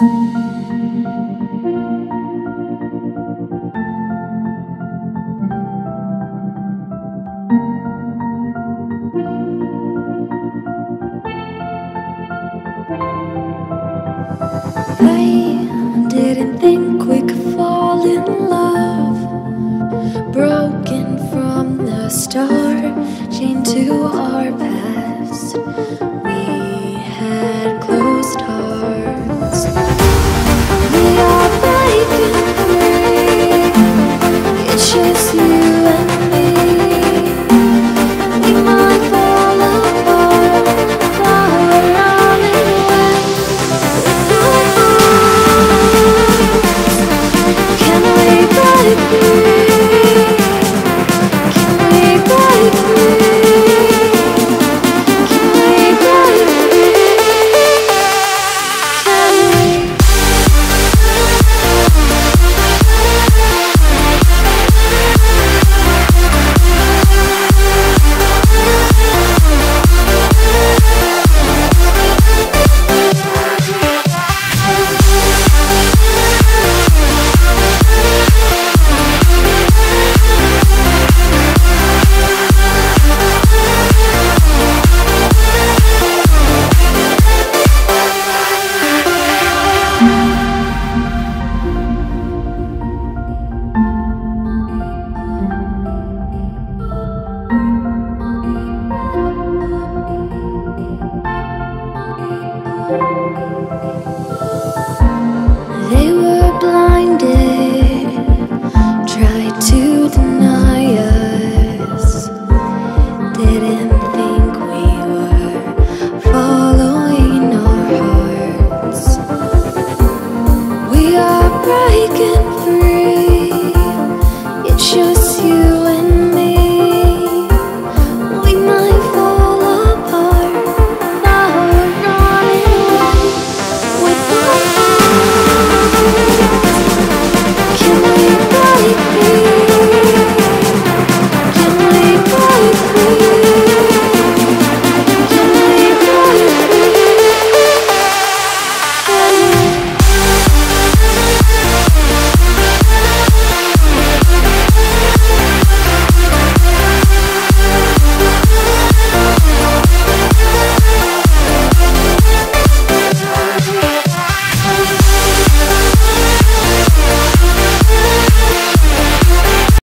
I didn't think we could fall in love. Broken from the start, chained to our past. We had closed hearts. We are breaking free. It's just you and me. We might fall apart, but we're only one with our hearts. Can we break free? Can we break free? Can we break free? Can we?